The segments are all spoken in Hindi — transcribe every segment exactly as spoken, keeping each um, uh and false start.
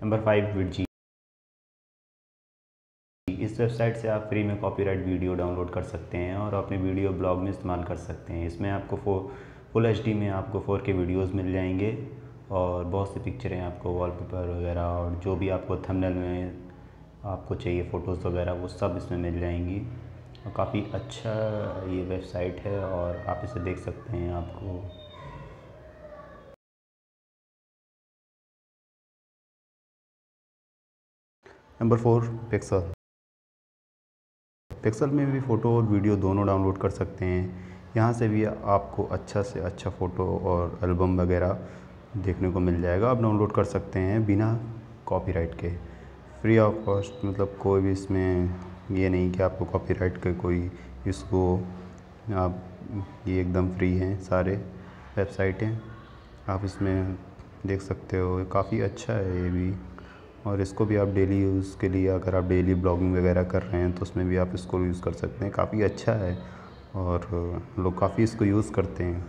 Number five, विडजी। इस वेबसाइट से आप फ्री में कॉपीराइट वीडियो डाउनलोड कर सकते हैं और अपने वीडियो ब्लॉग में इस्तेमाल कर सकते हैं। इसमें आपको फो फुल एच डी में आपको फोर के वीडियोज़ मिल जाएंगे और बहुत सी पिक्चरें आपको वॉलपेपर वगैरह और जो भी आपको थंबनेल में आपको चाहिए फ़ोटोज़ वगैरह वो सब इसमें मिल जाएंगी। और काफ़ी अच्छा ये वेबसाइट है और आप इसे देख सकते हैं। आपको नंबर फोर, पिक्सल। पिक्सल में भी फ़ोटो और वीडियो दोनों डाउनलोड कर सकते हैं। यहाँ से भी आपको अच्छा से अच्छा फ़ोटो और एल्बम वगैरह देखने को मिल जाएगा। आप डाउनलोड कर सकते हैं बिना कॉपीराइट के, फ्री ऑफ कॉस्ट। मतलब कोई भी इसमें ये नहीं कि आपको कॉपीराइट के कोई इसको, आप ये एकदम फ्री हैं सारे वेबसाइटें। आप इसमें देख सकते हो, काफ़ी अच्छा है ये भी। और इसको भी आप डेली यूज़ के लिए, अगर आप डेली ब्लॉगिंग वगैरह कर रहे हैं तो उसमें भी आप इसको यूज़ कर सकते हैं। काफ़ी अच्छा है और लोग काफ़ी इसको यूज़ करते हैं।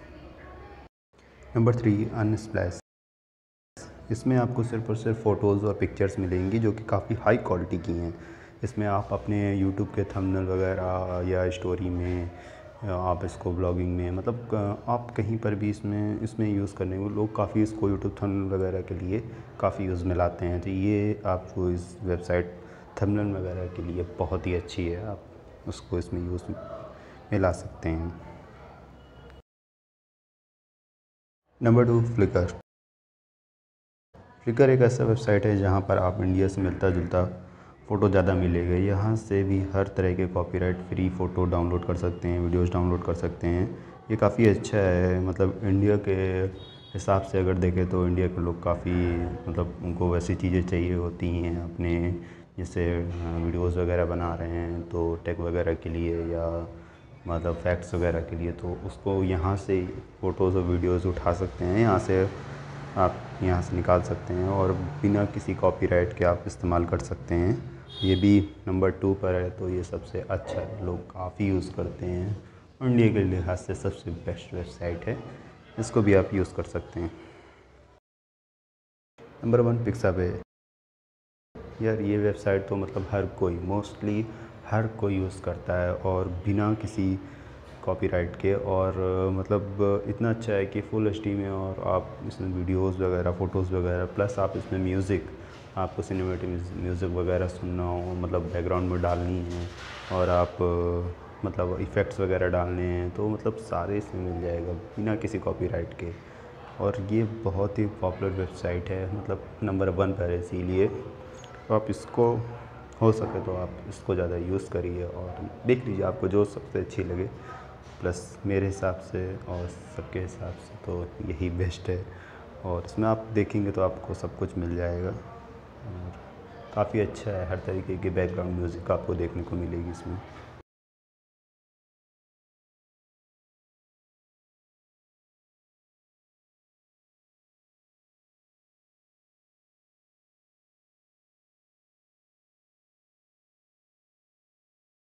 Number three, Unsplash. इसमें आपको सिर्फ और सिर्फ फ़ोटोज़ और पिक्चर्स मिलेंगी जो कि काफ़ी हाई क्वालिटी की हैं। इसमें आप अपने यूट्यूब के थंबनेल वगैरह या स्टोरी में, आप इसको ब्लॉगिंग में, मतलब आप कहीं पर भी इसमें इसमें यूज़ करने को लोग काफ़ी इसको यूट्यूब थंबनेल वगैरह के लिए काफ़ी यूज़ में लाते हैं। तो ये आपको इस वेबसाइट थंबनेल वगैरह के लिए बहुत ही अच्छी है। आप उसको इसमें यूज़ में ला सकते हैं। Number two, flicker. फ्लिकर एक ऐसा वेबसाइट है जहाँ पर आप इंडिया से मिलता जुलता फ़ोटो ज़्यादा मिलेगा। यहाँ से भी हर तरह के कॉपीराइट फ्री फ़ोटो डाउनलोड कर सकते हैं, वीडियोस डाउनलोड कर सकते हैं। ये काफ़ी अच्छा है। मतलब इंडिया के हिसाब से अगर देखें तो इंडिया के लोग काफ़ी, मतलब उनको वैसी चीज़ें चाहिए होती हैं अपने, जैसे वीडियोस वगैरह बना रहे हैं तो टेक वगैरह के लिए या मतलब फैक्ट्स वगैरह के लिए, तो उसको यहाँ से फ़ोटोज़ और वीडियोज़ उठा सकते हैं। यहाँ से आप यहाँ से निकाल सकते हैं और बिना किसी कॉपीराइट के आप इस्तेमाल कर सकते हैं। ये भी नंबर टू पर है, तो ये सबसे अच्छा है, लोग काफ़ी यूज़ करते हैं। इंडिया के लिहाज से सबसे बेस्ट वेबसाइट है, इसको भी आप यूज़ कर सकते हैं। Number one, Pixabay. यार ये वेबसाइट तो मतलब हर कोई, मोस्टली हर कोई यूज़ करता है और बिना किसी कॉपीराइट के। और मतलब इतना अच्छा है कि फुल एचडी में, और आप इसमें वीडियोस वगैरह, फ़ोटोज़ वगैरह, प्लस आप इसमें म्यूज़िक, आपको सिनेमैटिक म्यूज़िक वगैरह सुनना हो, मतलब बैकग्राउंड में डालनी है, और आप मतलब इफ़ेक्ट्स वगैरह डालने हैं तो मतलब सारे इसमें मिल जाएगा बिना किसी कॉपीराइट के। और ये बहुत ही पॉपुलर वेबसाइट है, मतलब नंबर वन पर है, इसीलिए तो आप इसको हो सके तो आप इसको ज़्यादा यूज़ करिए और देख लीजिए आपको जो सबसे अच्छी लगे। प्लस मेरे हिसाब से और सबके हिसाब से तो यही बेस्ट है। और इसमें आप देखेंगे तो आपको सब कुछ मिल जाएगा और काफ़ी अच्छा है। हर तरीके की बैकग्राउंड म्यूज़िक आपको देखने को मिलेगी इसमें।